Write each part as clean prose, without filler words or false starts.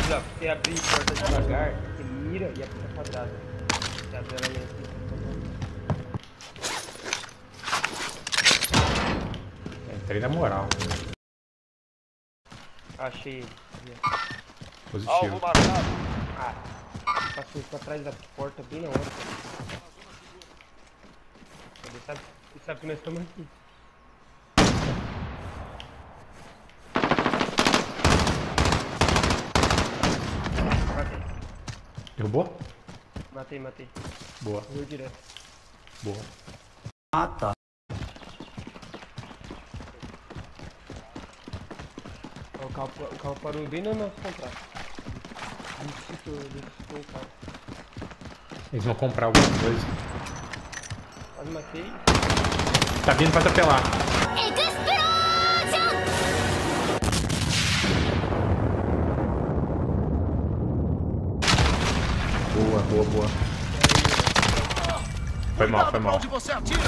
Ó, pra você abrir a porta devagar, você mira e aperta quadrado. Você abre ela meio assim. Entrei na moral. Achei ele. Positivo. Alvo marcado. Ah, passou pra trás da porta bem na hora. Ele sabe que nós estamos aqui. Matei. Derrubou? Matei. Boa. Vou direto. Boa. Ah, tá. O carro parou bem no nosso contrato. Ele o carro. Eles vão comprar alguma coisa. Quase matei. Tá vindo pra atropelar. Boa. Foi mal. Onde você atira?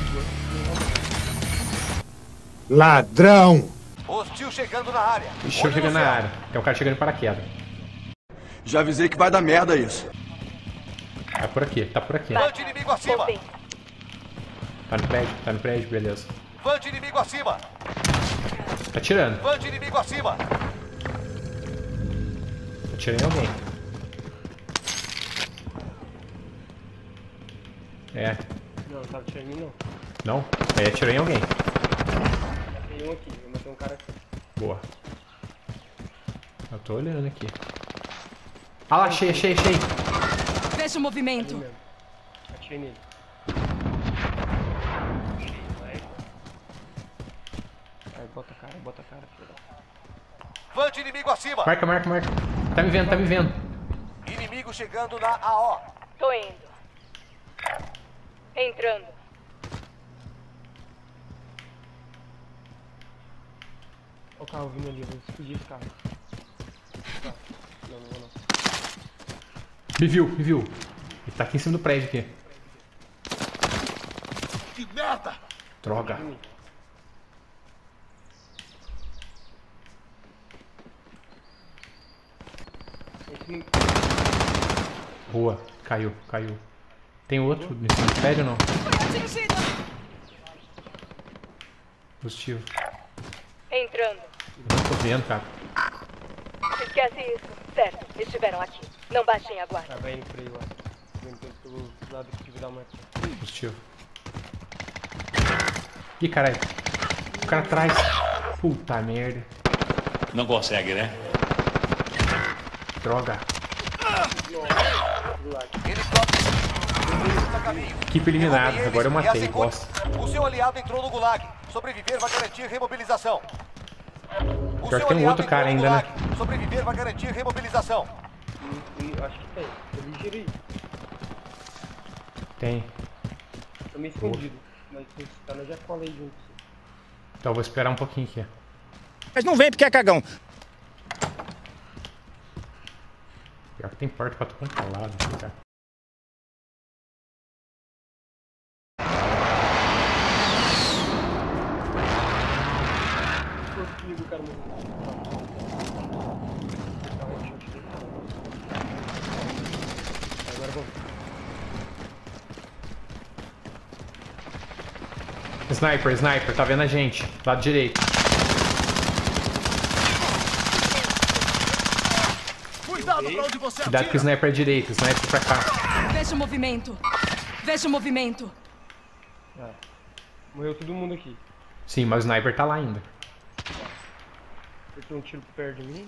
Ladrão! Hostil chegando na área. Ixi, eu chegando na área. Tem um cara chegando de paraquedas. Já avisei que vai dar merda isso. Tá por aqui. Van de inimigo acima. Tá no prédio, beleza. Van de inimigo acima. Tá atirando. Van de inimigo acima. Atirei em alguém. É. Não tava atirando em mim não. Não? Aí atirei em alguém. Matei um aqui, eu matei um cara aqui. Boa. Eu tô olhando aqui. Ah lá, achei. Fecha o movimento. Ali mesmo. Atirei nele. Aí, bota a cara, filho. Van de inimigo acima. Marca. Tá me vendo. Inimigo chegando na AO. Tô indo. Entrando. Olha o carro vindo ali, eu vou explodir esse carro. Tá. Não vou não. Me viu. Ele tá aqui em cima do prédio aqui. Que merda! Droga. Esse não... Boa. Caiu. Tem outro nesse prédio ou não? Positivo. Entrando. Não tô vendo, cara. Esquece isso. Certo, estiveram aqui. Não baixem a guarda. Tá, vai indo por aí, ó. Vem pelo lado que tive dar uma... Positivo. Ih, caralho. O cara atrás. Puta merda. Não consegue, né? Droga. Helicóptero. Está caminho. Equipe eliminada. Derrube Agora eu eles e matei, assegure- bosta. O seu aliado entrou no gulag. Sobreviver vai garantir remobilização. O Pior seu que tem um aliado outro cara entrou no ainda, gulag. Sobreviver vai garantir remobilização. Acho que tem. Eu vi giro aí. Tem. Tô meio escondido. Mas se esse cara já cola aí junto. Então eu vou esperar um pouquinho aqui. Mas não vem porque é cagão. Pior que tem porta pra todo lado, cara. Comigo, cara, agora vamos. Sniper, tá vendo a gente? Lado direito. Cuidado pra onde você Cuidado com o sniper à direita, sniper pra cá. Fecha o movimento. Ah, morreu todo mundo aqui. Sim, mas o sniper tá lá ainda. Apertou um tiro perto de mim.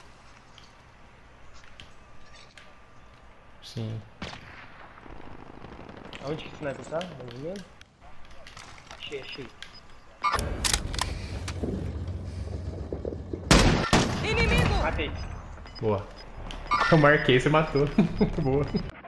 Sim. Aonde que esse sniper tá? Mais ou menos? Achei. Inimigo! Matei. Boa. Eu marquei, você matou. Boa.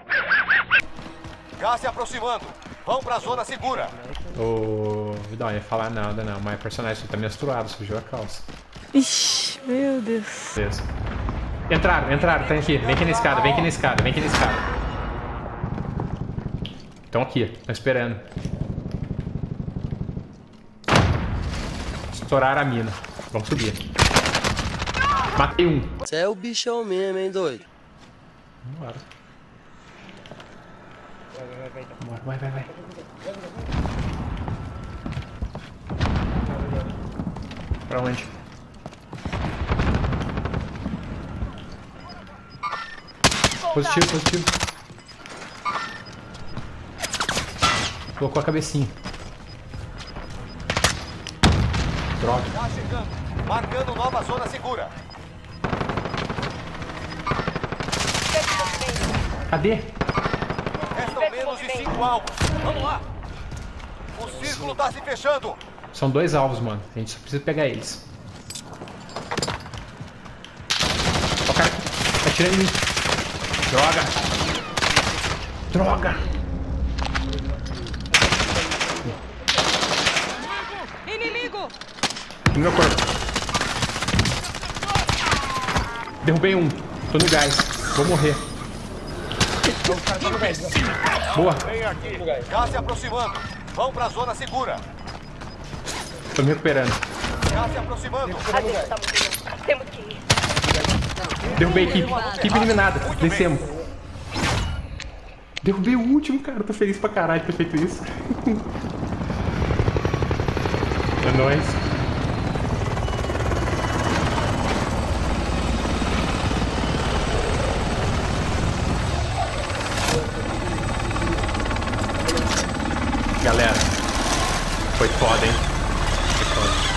Gás se aproximando. Vão pra zona segura. Ô, Vidal, ia falar nada não, mas o personagem tá menstruado, sujou a calça. Ixi, meu Deus. Beleza. Entraram, tá aqui. Vem aqui na escada. Estão aqui, estão esperando. Estouraram a mina. Vamos subir. Matei um. Você é o bichão mesmo, hein, doido? Bora. Vai. Bora, vai. Pra onde? Positivo. Colocou a cabecinha. Droga. Tá chegando. Marcando nova zona segura. Cadê? Restam menos de 5 alvos. Vamos lá. O círculo tá se fechando. São 2 alvos, mano. A gente só precisa pegar eles. Ó, o cara tá atirando em mim. Droga! Inimigo! No meu corpo. Derrubei um. Tô no gás. Vou morrer. Boa. Já se aproximando. Vão pra zona segura. Tô me recuperando. Já se aproximando. A gente tá muito longe. Temos que ir. Derrubei a equipe. Equipe eliminada. Vencemos. Derrubei o último, cara. Tô feliz pra caralho de ter feito isso. É nóis. Galera, foi foda, hein? Foi foda.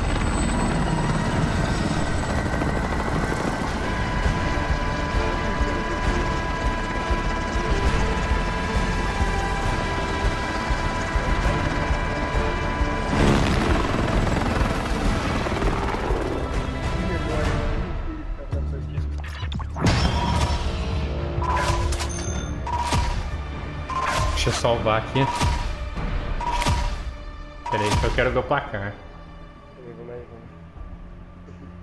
Deixa eu salvar aqui. Peraí, eu quero ver o placar. Deixa eu ver mais um.